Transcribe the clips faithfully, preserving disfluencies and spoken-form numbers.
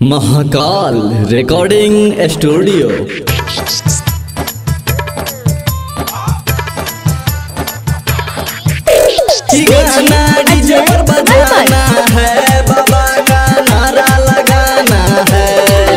Mahakal recording studio. गाना DJ पर बजाना है, बाबा का नारा लगाना है।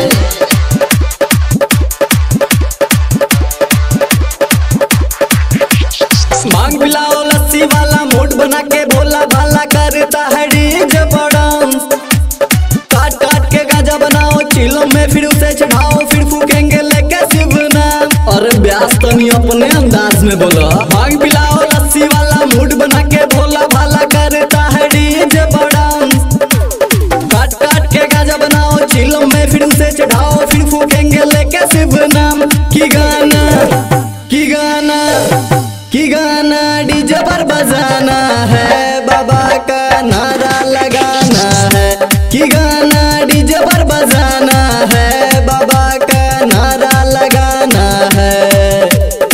मांग पिलाओ लस्सी वाला मूड बना के भोला भाला करता है डीजे पर डांस। काट काट के गाजा बनाओ, चिलों में फिर उसे चढ़ाओ, फिर फूकेंगे लेके शिव नाम। और ब्यास तनी अपने अंदाज में बोलो। मांग पिलाओ लस्सी वाला मूड बना के भोला भाला करता है डीजे पर डांस। काट काट के गाजा बनाओ, चिलों में फिर उसे चढ़ाओ, फिर फूकेंगे लेके शिव नाम। की गाना की गाना की गाना डीजे पर बजाना है, बाबा का नारा लगाना है। की गाना डीजे पर बजाना है, बाबा का नारा लगाना है।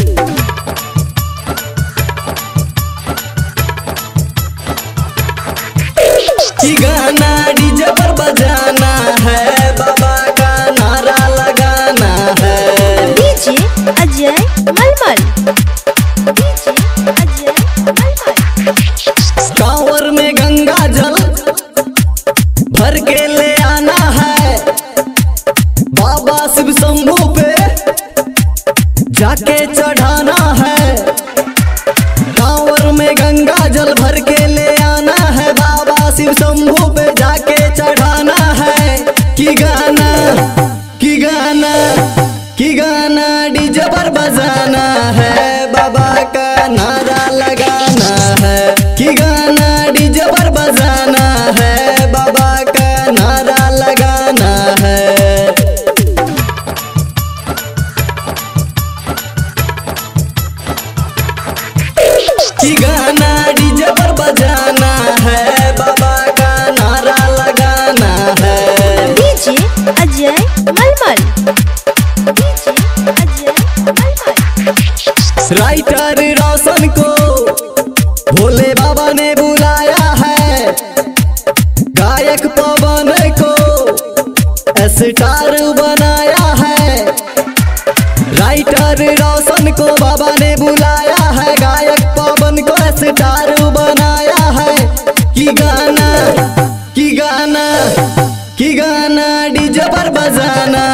की गाना डीजे पर बजाना है, बाबा का नारा लगाना है। डीजे अजय मलमल, डीजे अजय मलमल। कांवर में गंगा जल भर के ले आना है, बाबा शिव शंभू पे जाके चढ़ाना है। कांवर में गंगा जल भर के ले आना है, बाबा शिव शंभू पे जाके चढ़ाना है। की गाना की गाना की गाना डीजे पर बजाना है, बाबा का नारा लगाना है। की गाना डीजे पर बजाना है, बाबा का नारा लगाना है। की गाना डीजे पर बजाना है, बाबा का नारा लगाना है। डीजे अजय मलमल, डीजे अजय मलमल। राइटर रोशन को भोले बाबा ने बुलाया है, गायक पवन को स्टार बनाया है। राइटर रोशन को बाबा ने बुलाया है, गायक पवन को स्टार बनाया है। की गाना की गाना की गाना डीजे पर बजाना